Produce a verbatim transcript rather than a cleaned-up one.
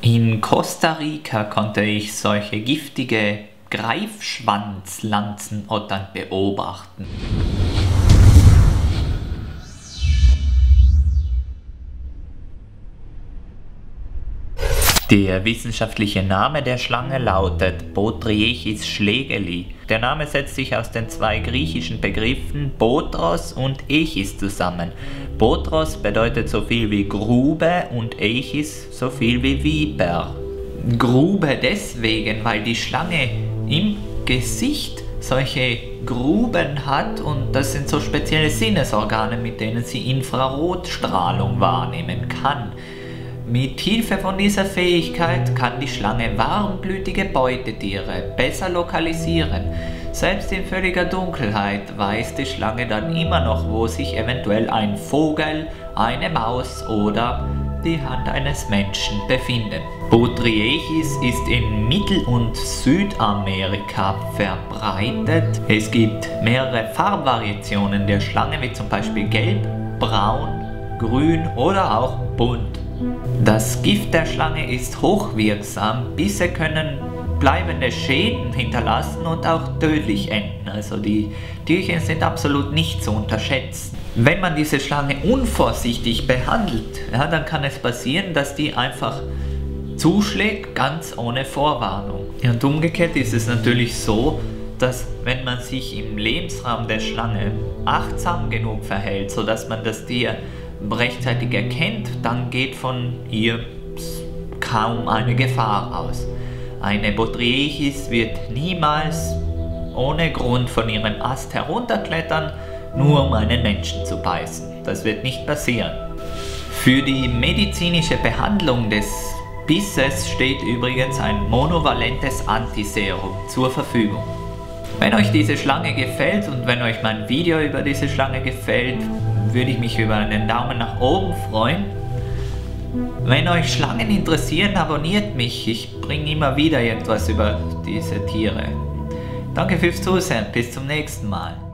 In Costa Rica konnte ich solche giftige Greifschwanzlanzenottern beobachten. Der wissenschaftliche Name der Schlange lautet Botriechis schlegeli. Der Name setzt sich aus den zwei griechischen Begriffen Botros und Echis zusammen. Botros bedeutet so viel wie Grube und Echis so viel wie Viper. Grube deswegen, weil die Schlange im Gesicht solche Gruben hat und das sind so spezielle Sinnesorgane, mit denen sie Infrarotstrahlung wahrnehmen kann. Mit Hilfe von dieser Fähigkeit kann die Schlange warmblütige Beutetiere besser lokalisieren. Selbst in völliger Dunkelheit weiß die Schlange dann immer noch, wo sich eventuell ein Vogel, eine Maus oder die Hand eines Menschen befinden. Botriechis ist in Mittel- und Südamerika verbreitet. Es gibt mehrere Farbvariationen der Schlange, wie zum Beispiel gelb, braun, grün oder auch bunt. Das Gift der Schlange ist hochwirksam, Bisse können bleibende Schäden hinterlassen und auch tödlich enden, also die Tierchen sind absolut nicht zu unterschätzen. Wenn man diese Schlange unvorsichtig behandelt, ja, dann kann es passieren, dass die einfach zuschlägt, ganz ohne Vorwarnung. Und umgekehrt ist es natürlich so, dass wenn man sich im Lebensraum der Schlange achtsam genug verhält, sodass man das Tier rechtzeitig erkennt, dann geht von ihr kaum eine Gefahr aus. Eine Botriechis wird niemals ohne Grund von ihrem Ast herunterklettern, nur um einen Menschen zu beißen. Das wird nicht passieren. Für die medizinische Behandlung des Bisses steht übrigens ein monovalentes Antiserum zur Verfügung. Wenn euch diese Schlange gefällt und wenn euch mein Video über diese Schlange gefällt, würde ich mich über einen Daumen nach oben freuen. Wenn euch Schlangen interessieren, abonniert mich. Ich bringe immer wieder etwas über diese Tiere. Danke fürs Zusehen. Bis zum nächsten Mal.